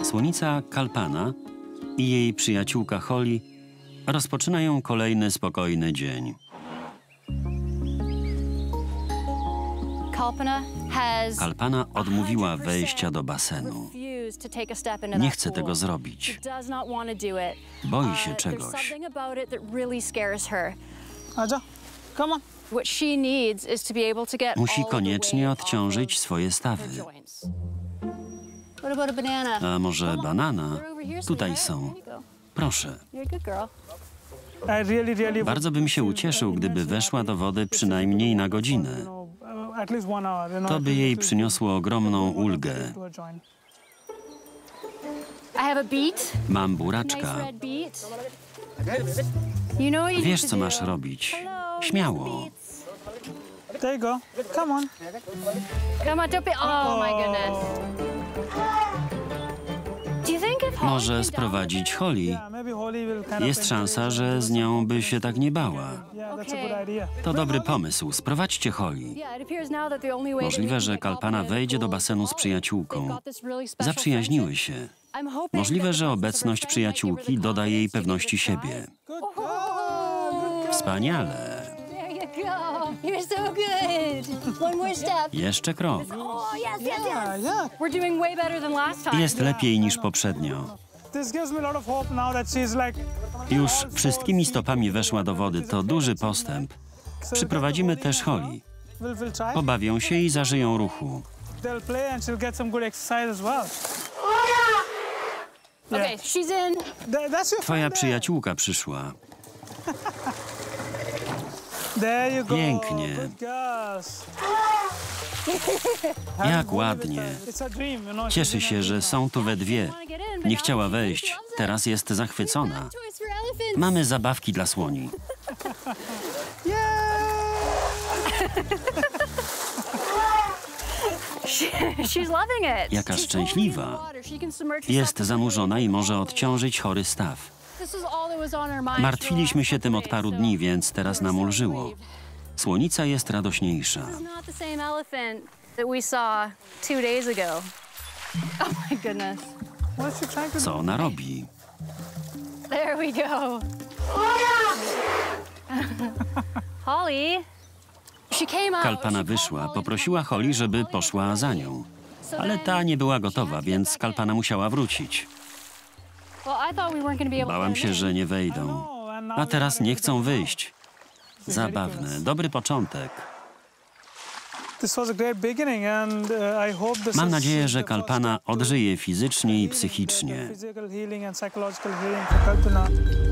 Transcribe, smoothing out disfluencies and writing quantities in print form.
Słonica Kalpana i jej przyjaciółka Holly rozpoczynają kolejny spokojny dzień. Kalpana odmówiła wejścia do basenu. Nie chce tego zrobić. Boi się czegoś. Musi koniecznie odciążyć swoje stawy. A może banana? Tutaj są. Proszę. Bardzo bym się ucieszył, gdyby weszła do wody przynajmniej na godzinę. To by jej przyniosło ogromną ulgę. Mam buraczka. Wiesz, co masz robić. Śmiało. There you go. Come on. Come on, don't be... Oh my goodness. Do you think if Holly Może sprowadzić Holly. Jest szansa, że z nią by się tak nie bała. To dobry pomysł. Sprowadźcie Holly. Możliwe, że Kalpana wejdzie do basenu z przyjaciółką. Zaprzyjaźniły się. Możliwe, że obecność przyjaciółki doda jej pewności siebie. Wspaniale. You're so good. One more step. Jeszcze krok. Oh, yes, yes, yes. We're doing way better than last time. Jest lepiej niż poprzednio. Już wszystkimi stopami weszła do wody. To duży postęp. Przyprowadzimy też Holly. Pobawią się i zażyją ruchu. Okay, she's in. Twoja przyjaciółka przyszła. Pięknie. Jak ładnie. Cieszy się, że są tu we dwie. Nie chciała wejść. Teraz jest zachwycona. Mamy zabawki dla słoni. Jaka szczęśliwa. Jest zanurzona i może odciążyć chory staw. Martwiliśmy się tym od paru dni, więc teraz nam ulżyło. Słonica jest radośniejsza. Co ona robi? Kalpana wyszła, poprosiła Holly, żeby poszła za nią. Ale ta nie była gotowa, więc Kalpana musiała wrócić. Bałam się, że nie wejdą. A teraz nie chcą wyjść. Zabawne. Dobry początek. Mam nadzieję, że Kalpana odżyje fizycznie i psychicznie.